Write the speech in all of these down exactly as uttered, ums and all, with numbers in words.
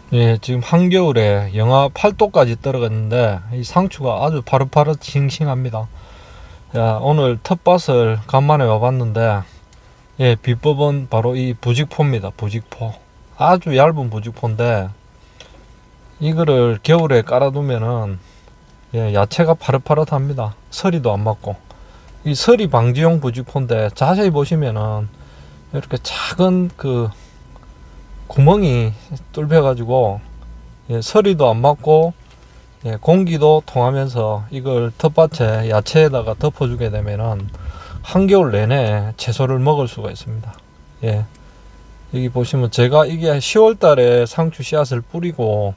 예, 지금 한겨울에 영하 팔 도까지 떨어졌는데 이 상추가 아주 파릇파릇 싱싱합니다. 야, 오늘 텃밭을 간만에 와봤는데 예, 비법은 바로 이 부직포입니다. 부직포. 아주 얇은 부직포인데 이거를 겨울에 깔아두면은 예, 야채가 파릇파릇합니다. 서리도 안 맞고. 이 서리 방지용 부직포인데 자세히 보시면은 이렇게 작은 그 구멍이 뚫려 가지고 예, 서리도 안 맞고 예, 공기도 통하면서 이걸 텃밭에 야채에다가 덮어주게 되면은 한겨울 내내 채소를 먹을 수가 있습니다. 예, 여기 보시면 제가 이게 시월 달에 상추 씨앗을 뿌리고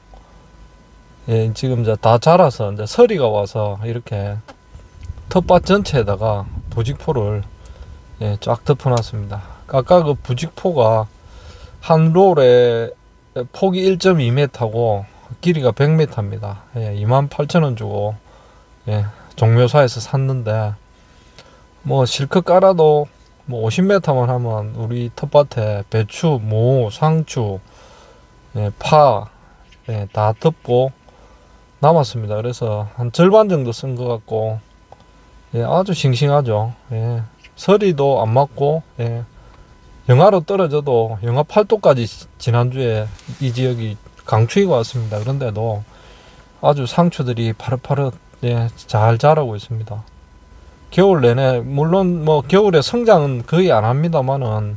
예, 지금 이제 다 자라서 이제 서리가 와서 이렇게 텃밭 전체에다가 부직포를 예, 쫙 덮어놨습니다. 아까 그 부직포가 한 롤에 폭이 일 점 이 미터고 길이가 백 미터입니다. 예, 이만 팔천 원 주고 예, 종묘사에서 샀는데 뭐 실컷 깔아도 뭐 오십 미터만 하면 우리 텃밭에 배추, 무, 상추, 예, 파, 예, 다 덮고 남았습니다. 그래서 한 절반 정도 쓴 것 같고 예, 아주 싱싱하죠. 예, 서리도 안 맞고 예, 영하로 떨어져도 영하 팔 도까지 지난주에 이 지역이 강추위가 왔습니다. 그런데도 아주 상추들이 파릇파릇 예, 잘 자라고 있습니다. 겨울 내내 물론 뭐 겨울에 성장은 거의 안 합니다만은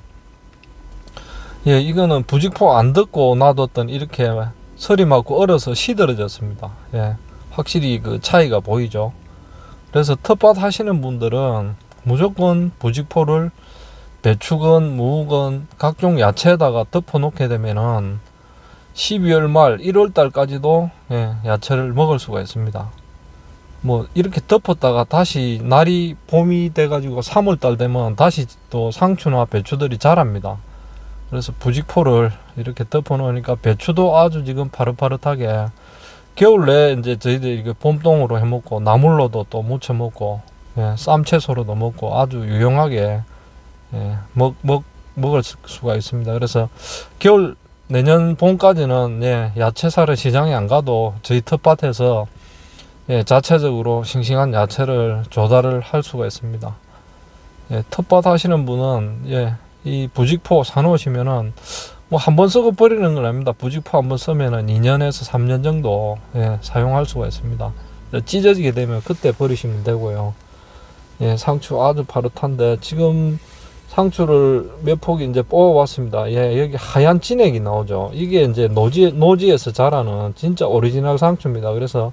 예, 이거는 부직포 안 듣고 놔뒀던 이렇게 서리 맞고 얼어서 시들어졌습니다. 예, 확실히 그 차이가 보이죠. 그래서 텃밭 하시는 분들은 무조건 부직포를 배추건 무건 각종 야채에다가 덮어 놓게 되면은 십이월 말 일월 달까지도 예, 야채를 먹을 수가 있습니다. 뭐 이렇게 덮었다가 다시 날이 봄이 돼 가지고 삼월 달 되면 다시 또 상추나 배추들이 자랍니다. 그래서 부직포를 이렇게 덮어 놓으니까 배추도 아주 지금 파릇파릇하게 겨울 내에 이제 저희들이 이게 봄동으로 해 먹고 나물로도 또 무쳐 먹고 예, 쌈채소로도 먹고 아주 유용하게 예, 먹, 먹, 먹을 수가 있습니다. 그래서 겨울 내년 봄까지는 예, 야채 사러 시장에 안 가도 저희 텃밭에서 예, 자체적으로 싱싱한 야채를 조달을 할 수가 있습니다. 예, 텃밭 하시는 분은 예, 이 부직포 사놓으시면은 뭐 한 번 쓰고 버리는 건 아닙니다. 부직포 한 번 쓰면은 이 년에서 삼 년 정도 예, 사용할 수가 있습니다. 찢어지게 되면 그때 버리시면 되고요. 예, 상추 아주 파릇한데 지금 상추를 몇 폭이 이제 뽑아왔습니다. 예, 여기 하얀 진액이 나오죠. 이게 이제 노지, 노지에서 자라는 진짜 오리지널 상추입니다. 그래서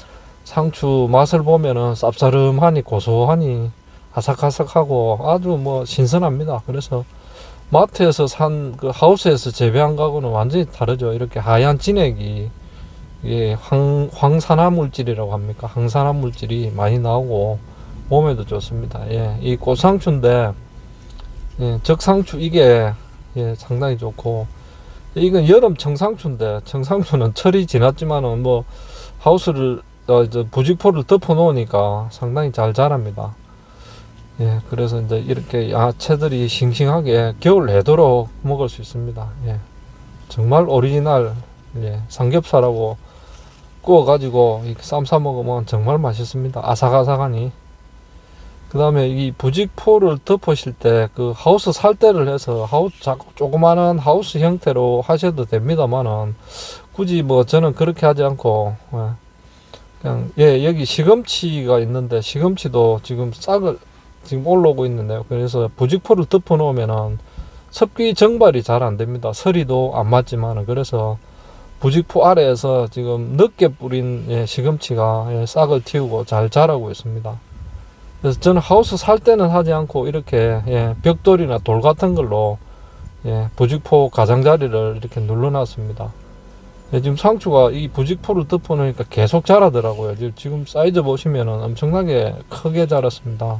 상추 맛을 보면은 쌉싸름하니 고소하니 아삭아삭하고 아주 뭐 신선합니다. 그래서 마트에서 산 그 하우스에서 재배한 거하고는 완전히 다르죠. 이렇게 하얀 진액이 예, 황, 황산화 물질이라고 합니까? 항산화 물질이 많이 나오고 몸에도 좋습니다. 예, 이 꽃상추인데 예, 적상추 이게 예, 상당히 좋고 이건 여름 청상추인데 청상추는 철이 지났지만은 뭐 하우스를 어, 이제 부직포를 덮어 놓으니까 상당히 잘 자랍니다. 예, 그래서 이제 이렇게 야채들이 싱싱하게 겨울 내도록 먹을 수 있습니다. 예, 정말 오리지널 예, 삼겹살하고 구워 가지고 쌈 싸 먹으면 정말 맛있습니다. 아삭아삭하니. 그 다음에 이 부직포를 덮으실 때 그 하우스 살대를 해서 하우스 조그마한 하우스 형태로 하셔도 됩니다만은 굳이 뭐 저는 그렇게 하지 않고 그냥 예, 여기 시금치가 있는데 시금치도 지금 싹을 지금 올라오고 있는데요. 그래서 부직포를 덮어 놓으면은 습기 정발이 잘 안 됩니다. 서리도 안 맞지만은. 그래서 부직포 아래에서 지금 늦게 뿌린 예, 시금치가 예, 싹을 틔우고 잘 자라고 있습니다. 그래서 저는 하우스 살 때는 하지 않고 이렇게 예, 벽돌이나 돌 같은 걸로 예, 부직포 가장자리를 이렇게 눌러놨습니다. 예, 지금 상추가 이 부직포를 덮어 놓으니까 계속 자라더라고요. 지금 사이즈 보시면은 엄청나게 크게 자랐습니다.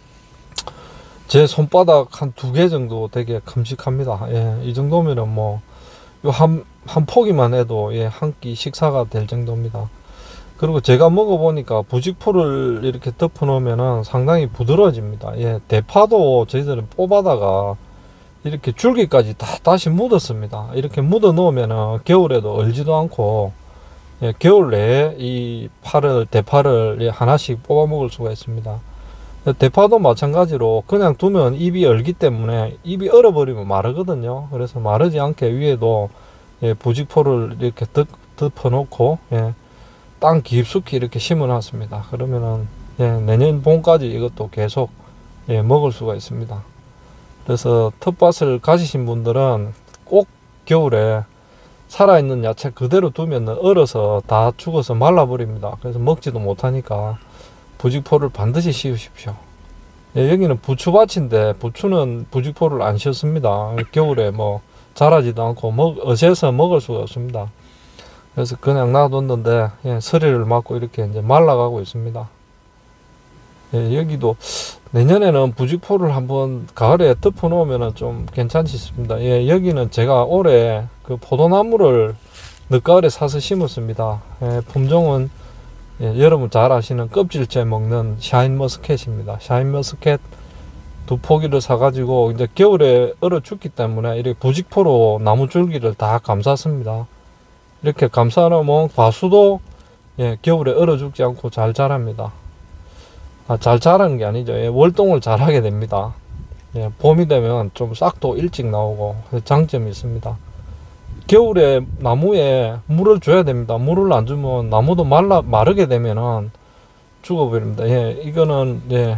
제 손바닥 한 두 개 정도 되게 큼직합니다. 예, 이 정도면은 뭐, 요 한, 한 포기만 해도 예, 한 끼 식사가 될 정도입니다. 그리고 제가 먹어보니까 부직포를 이렇게 덮어 놓으면은 상당히 부드러워집니다. 예, 대파도 저희들은 뽑아다가 이렇게 줄기까지 다 다시 묻었습니다. 이렇게 묻어 놓으면 겨울에도 얼지도 않고, 예, 겨울 내에 이 파를, 대파를 예, 하나씩 뽑아 먹을 수가 있습니다. 대파도 마찬가지로 그냥 두면 잎이 얼기 때문에 잎이 얼어버리면 마르거든요. 그래서 마르지 않게 위에도 예, 부직포를 이렇게 덮, 덮어놓고 예, 땅 깊숙이 이렇게 심어놨습니다. 그러면은 예, 내년 봄까지 이것도 계속 예, 먹을 수가 있습니다. 그래서 텃밭을 가지신 분들은 꼭 겨울에 살아있는 야채 그대로 두면 얼어서 다 죽어서 말라버립니다. 그래서 먹지도 못하니까 부직포를 반드시 씌우십시오. 예, 여기는 부추밭인데 부추는 부직포를 안 씌웠습니다. 겨울에 뭐 자라지도 않고 먹, 어세서 먹을 수가 없습니다. 그래서 그냥 놔뒀는데 예, 서리를 맞고 이렇게 이제 말라가고 있습니다. 예, 여기도 내년에는 부직포를 한번 가을에 덮어 놓으면 좀 괜찮지 싶습니다. 예, 여기는 제가 올해 그 포도나무를 늦가을에 사서 심었습니다. 예, 품종은 예, 여러분 잘 아시는 껍질째 먹는 샤인머스켓입니다. 샤인머스켓 두 포기를 사가지고 이제 겨울에 얼어 죽기 때문에 이렇게 부직포로 나무 줄기를 다 감쌌습니다. 이렇게 감싸놓으면 과수도 예, 겨울에 얼어 죽지 않고 잘 자랍니다. 아, 잘 자라는 게 아니죠. 예, 월동을 잘 하게 됩니다. 예, 봄이 되면 좀 싹도 일찍 나오고 장점이 있습니다. 겨울에 나무에 물을 줘야 됩니다. 물을 안 주면 나무도 말라, 마르게 되면은 죽어버립니다. 예, 이거는, 예,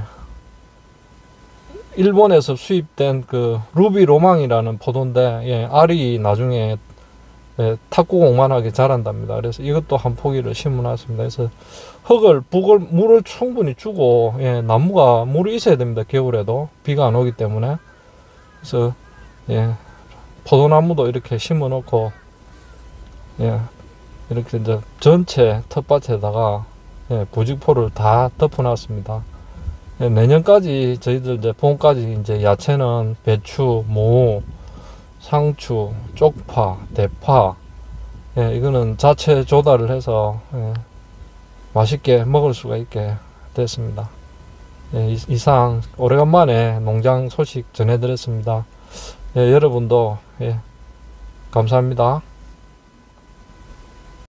일본에서 수입된 그 루비 로망이라는 포도인데, 예, 알이 나중에 예, 탁구공만하게 자란답니다. 그래서 이것도 한 포기를 심어 놨습니다. 그래서 흙을, 북을, 물을 충분히 주고, 예, 나무가 물이 있어야 됩니다. 겨울에도. 비가 안 오기 때문에. 그래서, 예, 포도나무도 이렇게 심어 놓고, 예, 이렇게 이제 전체 텃밭에다가, 예, 부직포를 다 덮어 놨습니다. 예, 내년까지 저희들 이제 봄까지 이제 야채는 배추, 무, 상추, 쪽파, 대파, 예, 이거는 자체 조달을 해서, 예, 맛있게 먹을 수가 있게 됐습니다. 예, 이상 오래간만에 농장 소식 전해드렸습니다. 예, 여러분도 예, 감사합니다.